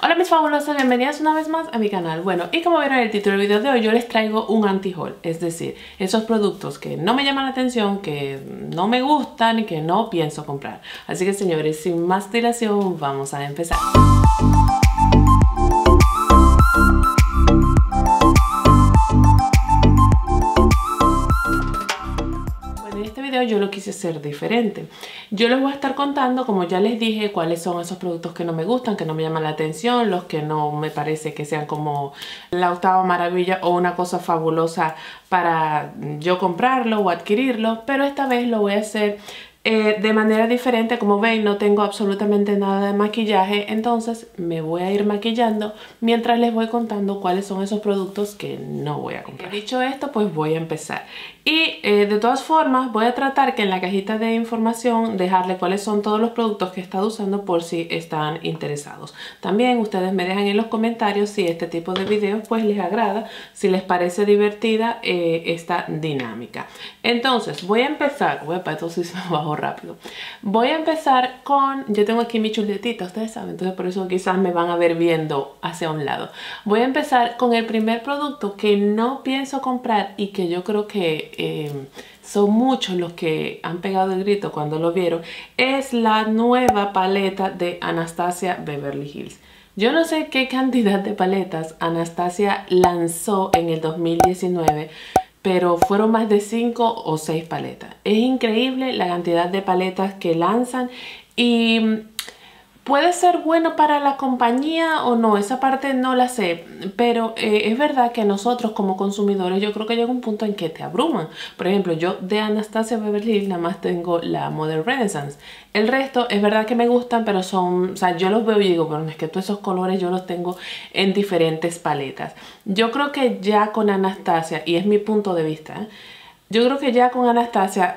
Hola mis fabulosas, bienvenidas una vez más a mi canal. Bueno, y como vieron en el título del video de hoy, yo les traigo un anti-haul. Es decir, esos productos que no me llaman la atención, que no me gustan y que no pienso comprar. Así que señores, sin más dilación, vamos a empezar. Yo lo quise hacer diferente. Yo les voy a estar contando, como ya les dije, cuáles son esos productos que no me gustan, que no me llaman la atención, los que no me parece que sean como la octava maravilla o una cosa fabulosa para yo comprarlo o adquirirlo, pero esta vez lo voy a hacer de manera diferente. Como ven, no tengo absolutamente nada de maquillaje, entonces me voy a ir maquillando mientras les voy contando cuáles son esos productos que no voy a comprar. Dicho esto, pues voy a empezar. Y de todas formas voy a tratar que en la cajita de información dejarle cuáles son todos los productos que he estado usando por si están interesados. También ustedes me dejan en los comentarios si este tipo de videos pues les agrada, si les parece divertida esta dinámica. Entonces voy a empezar, esto sí se me bajó rápido. Voy a empezar con, yo tengo aquí mi chuletita, ustedes saben, entonces por eso quizás me van a ver viendo hacia un lado. Voy a empezar con el primer producto que no pienso comprar y que yo creo que son muchos los que han pegado el grito cuando lo vieron. Es la nueva paleta de Anastasia Beverly Hills. Yo no sé qué cantidad de paletas Anastasia lanzó en el 2019, pero fueron más de 5 o 6 paletas. Es increíble la cantidad de paletas que lanzan y puede ser bueno para la compañía o no, esa parte no la sé, pero es verdad que nosotros como consumidores yo creo que llega un punto en que te abruman. Por ejemplo, yo de Anastasia Beverly Hills nada más tengo la Modern Renaissance. El resto es verdad que me gustan, pero son, o sea, yo los veo y digo, pero es que todos esos colores yo los tengo en diferentes paletas. Yo creo que ya con Anastasia, y es mi punto de vista, yo creo que ya con Anastasia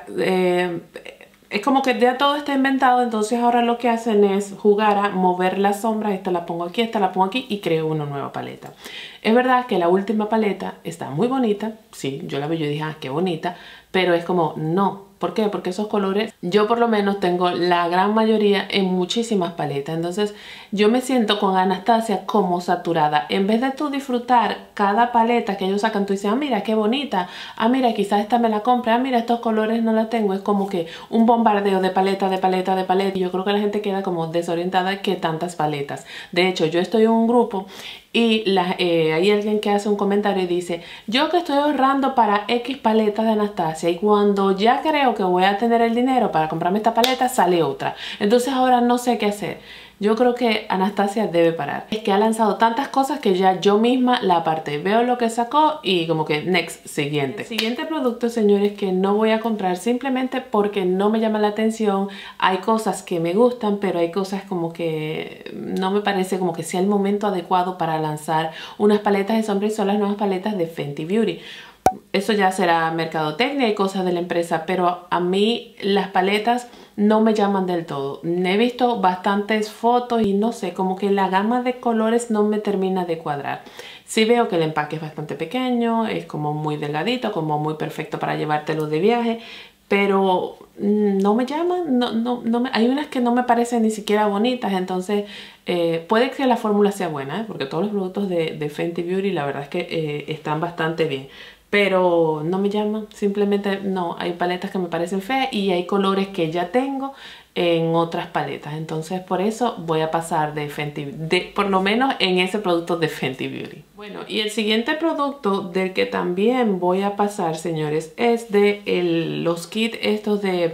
es como que ya todo está inventado, entonces ahora lo que hacen es jugar a mover las sombras. Esta la pongo aquí, esta la pongo aquí y creo una nueva paleta. Es verdad que la última paleta está muy bonita, sí, yo la vi y yo dije, ah, qué bonita, pero es como, no. ¿Por qué? Porque esos colores, yo por lo menos tengo la gran mayoría en muchísimas paletas. Entonces yo me siento con Anastasia como saturada. En vez de tú disfrutar cada paleta que ellos sacan, tú dices, ah, mira, qué bonita. Ah, mira, quizás esta me la compre. Ah, mira, estos colores no la tengo. Es como que un bombardeo de paleta, de paleta, de paleta. Y yo creo que la gente queda como desorientada que tantas paletas. De hecho, yo estoy en un grupo y hay alguien que hace un comentario y dice, yo que estoy ahorrando para X paletas de Anastasia y cuando ya creo que voy a tener el dinero para comprarme esta paleta, sale otra. Entonces ahora no sé qué hacer. Yo creo que Anastasia debe parar. Es que ha lanzado tantas cosas que ya yo misma la aparté. Veo lo que sacó y como que next, siguiente. El siguiente producto, señores, que no voy a comprar simplemente porque no me llama la atención. Hay cosas que me gustan, pero hay cosas como que no me parece como que sea el momento adecuado para lanzar unas paletas de sombra y son las nuevas paletas de Fenty Beauty. Eso ya será mercadotecnia y cosas de la empresa, pero a mí las paletas no me llaman del todo. He visto bastantes fotos y no sé, como que la gama de colores no me termina de cuadrar. Sí veo que el empaque es bastante pequeño, es como muy delgadito, como muy perfecto para llevártelo de viaje, pero no me llaman, hay unas que no me parecen ni siquiera bonitas, entonces puede que la fórmula sea buena, porque todos los productos de Fenty Beauty la verdad es que están bastante bien. Pero no me llaman, simplemente no, hay paletas que me parecen feas y hay colores que ya tengo en otras paletas. Entonces por eso voy a pasar de Fenty, por lo menos en ese producto de Fenty Beauty. Bueno, y el siguiente producto del que también voy a pasar, señores, es de los kits estos de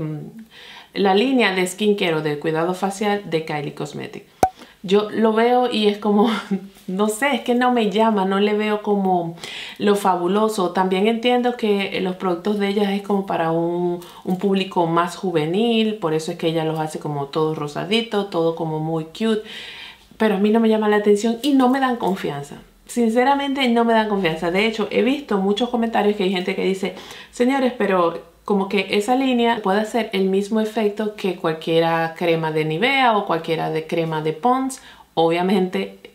la línea de skincare o de cuidado facial de Kylie Cosmetics. Yo lo veo y es como, no sé, es que no me llama, no le veo como lo fabuloso. También entiendo que los productos de ella es como para un público más juvenil, por eso es que ella los hace como todo rosadito, todo como muy cute. Pero a mí no me llama la atención y no me dan confianza. Sinceramente no me dan confianza. De hecho, he visto muchos comentarios que hay gente que dice, señores, pero como que esa línea puede hacer el mismo efecto que cualquiera crema de Nivea o cualquiera de crema de Pond's. Obviamente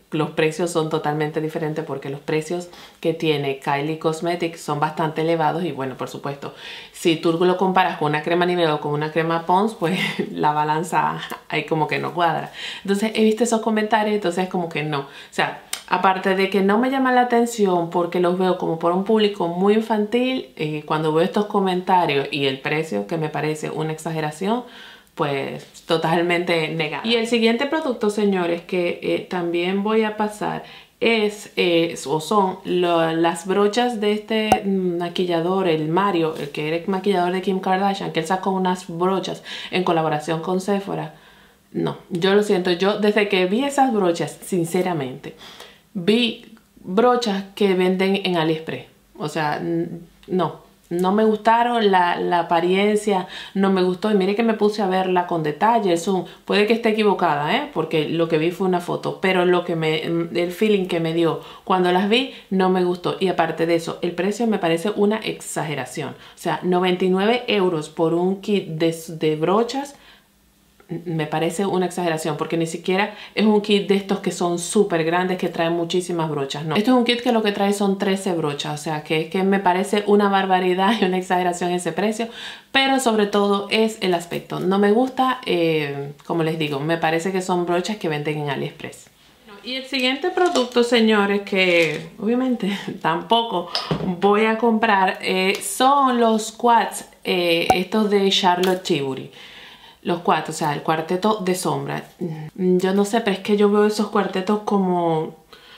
los precios son totalmente diferentes porque los precios que tiene Kylie Cosmetics son bastante elevados y bueno, por supuesto, si tú lo comparas con una crema Nivea o con una crema Pond's, pues la balanza ahí como que no cuadra. Entonces he visto esos comentarios, entonces como que no. O sea, aparte de que no me llama la atención porque los veo como por un público muy infantil, cuando veo estos comentarios y el precio que me parece una exageración, pues totalmente negado. Y el siguiente producto, señores, que también voy a pasar son las brochas de este maquillador, el Mario, el que era maquillador de Kim Kardashian, que él sacó unas brochas en colaboración con Sephora. No, yo lo siento, yo desde que vi esas brochas, sinceramente, vi brochas que venden en AliExpress. O sea, no me gustaron, la apariencia no me gustó. Y mire que me puse a verla con detalle, el zoom. Puede que esté equivocada, porque lo que vi fue una foto. Pero el feeling que me dio cuando las vi no me gustó. Y aparte de eso, el precio me parece una exageración. O sea, 99 € por un kit de brochas. Me parece una exageración porque ni siquiera es un kit de estos que son súper grandes que traen muchísimas brochas, no. Esto es un kit que lo que trae son 13 brochas, o sea que me parece una barbaridad y una exageración ese precio, pero sobre todo es el aspecto. No me gusta, como les digo, me parece que son brochas que venden en AliExpress. Y el siguiente producto, señores, que obviamente tampoco voy a comprar, son los quads, estos de Charlotte Tilbury. Los cuatro, o sea, el cuarteto de sombra. Yo no sé, pero es que yo veo esos cuartetos como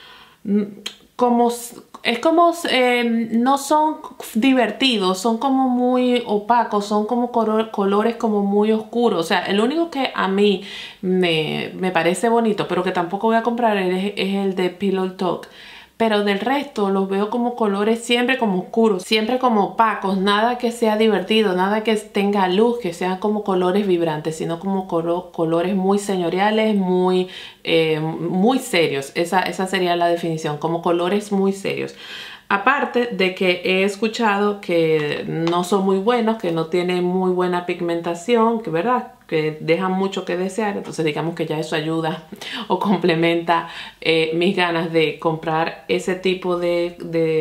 no son divertidos, son como muy opacos, son como colores como muy oscuros. O sea, el único que a mí me parece bonito, pero que tampoco voy a comprar es el de Pillow Talk. Pero del resto los veo como colores siempre como oscuros, siempre como opacos, nada que sea divertido, nada que tenga luz, que sean como colores vibrantes, sino como colores muy señoriales, muy serios. Esa sería la definición, como colores muy serios. Aparte de que he escuchado que no son muy buenos, que no tienen muy buena pigmentación, que verdad, que dejan mucho que desear. Entonces digamos que ya eso ayuda o complementa mis ganas de comprar ese tipo de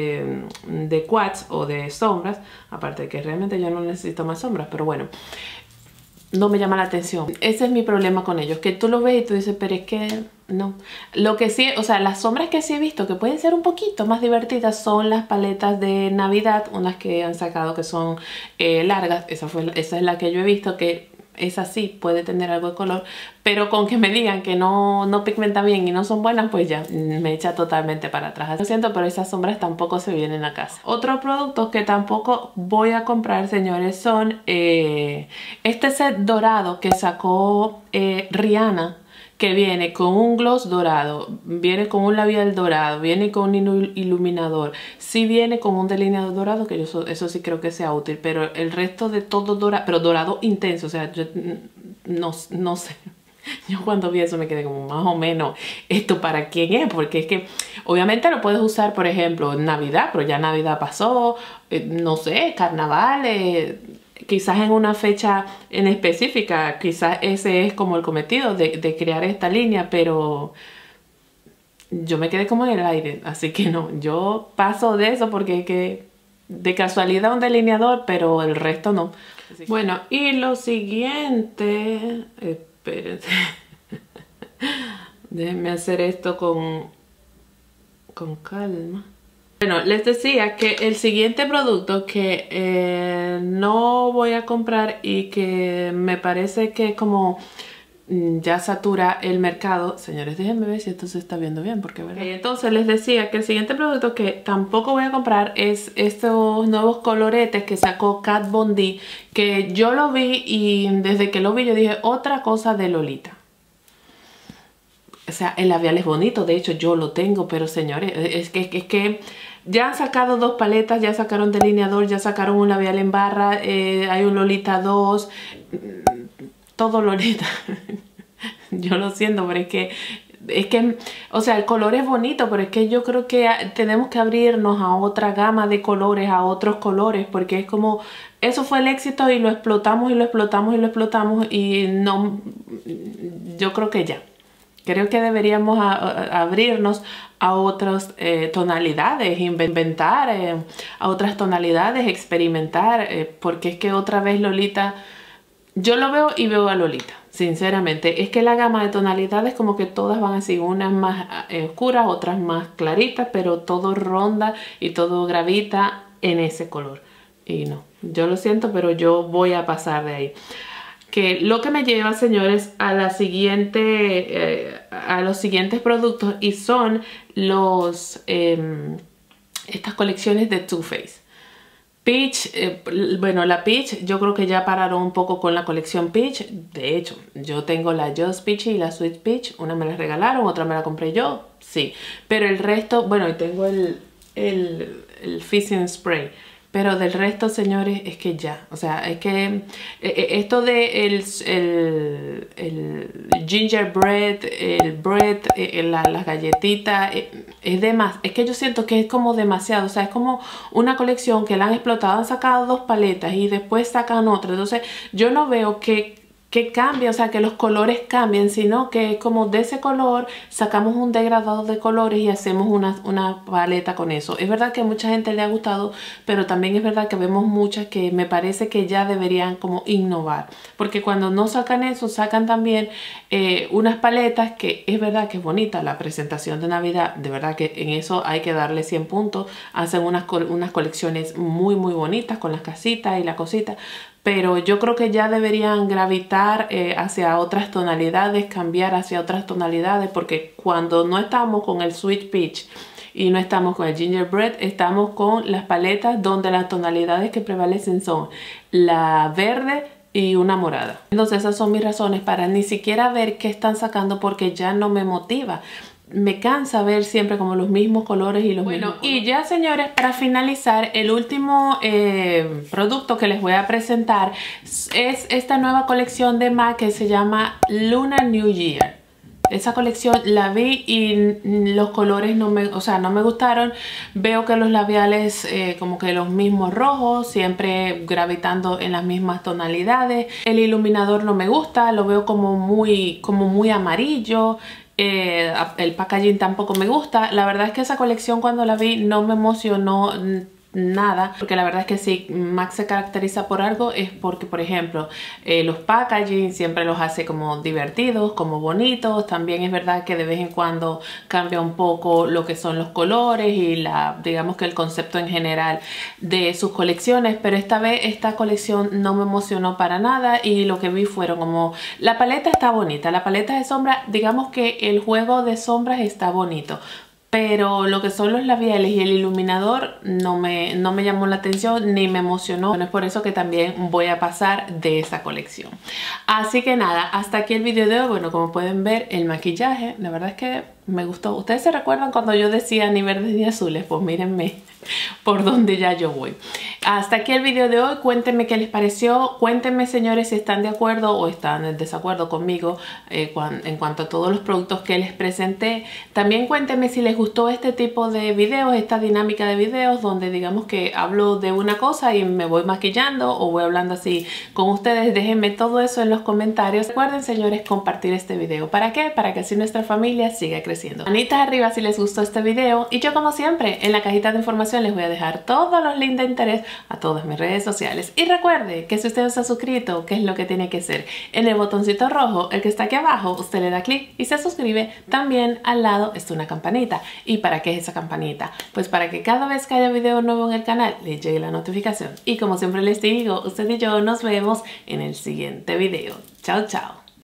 quads o de sombras. Aparte de que realmente yo no necesito más sombras, pero bueno, no me llama la atención. Ese es mi problema con ellos, que tú los ves y tú dices, pero es que no. Lo que sí, o sea, las sombras que sí he visto que pueden ser un poquito más divertidas son las paletas de Navidad, unas que han sacado que son largas. Esa es la que yo he visto, que esa sí puede tener algo de color, pero con que me digan que no pigmenta bien y no son buenas, pues ya me echa totalmente para atrás. Lo siento, pero esas sombras tampoco se vienen a casa. Otro producto que tampoco voy a comprar, señores, son este set dorado que sacó Rihanna, que viene con un gloss dorado, viene con un labial dorado, viene con un iluminador, sí viene con un delineador dorado, que eso sí creo que sea útil, pero el resto de todo dorado, pero dorado intenso, o sea, yo no sé. Yo cuando vi eso me quedé como más o menos, ¿esto para quién es? Porque es que obviamente lo puedes usar, por ejemplo, en Navidad, pero ya Navidad pasó, no sé, carnavales, quizás en una fecha en específica, quizás ese es como el cometido de crear esta línea, pero yo me quedé como en el aire, así que no, yo paso de eso porque es que de casualidad un delineador, pero el resto no. Bueno, y lo siguiente, espérense, déjenme hacer esto con calma. Bueno, les decía que el siguiente producto que no voy a comprar y que me parece que como ya satura el mercado. Señores, déjenme ver si esto se está viendo bien, porque ¿verdad? Entonces les decía que el siguiente producto que tampoco voy a comprar es estos nuevos coloretes que sacó Kat Von D, que yo lo vi y desde que lo vi yo dije otra cosa de Lolita. O sea, el labial es bonito, de hecho yo lo tengo, pero señores, es que ya han sacado dos paletas, ya sacaron delineador, ya sacaron un labial en barra, hay un Lolita 2, todo Lolita. Yo lo siento, pero es que, o sea, el color es bonito, pero es que yo creo que tenemos que abrirnos a otra gama de colores, a otros colores, porque es como, eso fue el éxito y lo explotamos y lo explotamos y lo explotamos y no, yo creo que ya. Creo que deberíamos abrirnos a otras tonalidades, inventar a otras tonalidades, experimentar, porque es que otra vez Lolita, yo lo veo y veo a Lolita, sinceramente. Es que la gama de tonalidades como que todas van así, unas más oscuras, otras más claritas, pero todo ronda y todo gravita en ese color. Y no, yo lo siento, pero yo voy a pasar de ahí. Que lo que me lleva, señores, a la siguiente, a los siguientes productos, y son los estas colecciones de Too Faced. Peach, bueno, la Peach, yo creo que ya pararon un poco con la colección Peach. De hecho, yo tengo la Just Peach y la Sweet Peach. Una me la regalaron, otra me la compré yo, sí. Pero el resto, bueno, y tengo el Fizzing Spray. Pero del resto, señores, es que ya, o sea, es que esto de el gingerbread, el bread, las galletitas, es de más. Es que yo siento que es como demasiado, o sea, es como una colección que la han explotado, han sacado 2 paletas y después sacan otra. Entonces, yo no veo que cambie, o sea, que los colores cambien, sino que como de ese color sacamos un degradado de colores y hacemos una paleta con eso. Es verdad que a mucha gente le ha gustado, pero también es verdad que vemos muchas que me parece que ya deberían como innovar, porque cuando no sacan eso, sacan también unas paletas que es verdad que es bonita la presentación de Navidad, de verdad que en eso hay que darle 100 puntos, hacen unas colecciones muy bonitas con las casitas y la cosita. Pero yo creo que ya deberían gravitar hacia otras tonalidades, cambiar hacia otras tonalidades, porque cuando no estamos con el Sweet Peach y no estamos con el Gingerbread, estamos con las paletas donde las tonalidades que prevalecen son la verde y una morada. Entonces esas son mis razones para ni siquiera ver qué están sacando, porque ya no me motiva. Me cansa ver siempre como los mismos colores y los mismos colores. Y ya, señores, para finalizar, el último producto que les voy a presentar es esta nueva colección de MAC que se llama Lunar New Year. Esa colección la vi y los colores no me gustaron. Veo que los labiales como que los mismos rojos, siempre gravitando en las mismas tonalidades. El iluminador no me gusta, lo veo como muy amarillo. El packaging tampoco me gusta. La verdad es que esa colección cuando la vi no me emocionó nada, porque la verdad es que si MAC se caracteriza por algo es porque, por ejemplo, los packaging siempre los hace como divertidos, como bonitos. También es verdad que de vez en cuando cambia un poco lo que son los colores y digamos que el concepto en general de sus colecciones, pero esta vez esta colección no me emocionó para nada y lo que vi fueron como, la paleta está bonita, la paleta de sombra, digamos que el juego de sombras está bonito, pero lo que son los labiales y el iluminador no me llamó la atención ni me emocionó. Bueno, es por eso que también voy a pasar de esa colección. Así que nada, hasta aquí el video de hoy. Bueno, como pueden ver, el maquillaje, la verdad es que me gustó. ¿Ustedes se recuerdan cuando yo decía ni verdes ni azules? Pues mírenme por donde ya yo voy. Hasta aquí el video de hoy. Cuéntenme qué les pareció. Cuéntenme, señores, si están de acuerdo o están en desacuerdo conmigo en cuanto a todos los productos que les presenté. También cuéntenme si les gustó este tipo de videos, esta dinámica de videos donde digamos que hablo de una cosa y me voy maquillando o voy hablando así con ustedes. Déjenme todo eso en los comentarios. Recuerden, señores, compartir este video. ¿Para qué? Para que así nuestra familia siga creciendo. Manitas arriba si les gustó este video y yo, como siempre, en la cajita de información les voy a dejar todos los links de interés a todas mis redes sociales. Y recuerde que si usted no se ha suscrito, ¿qué es lo que tiene que hacer? En el botoncito rojo, el que está aquí abajo, usted le da clic y se suscribe. También al lado está una campanita. ¿Y para qué es esa campanita? Pues para que cada vez que haya video nuevo en el canal les llegue la notificación. Y como siempre les digo, usted y yo nos vemos en el siguiente video. Chao, chao.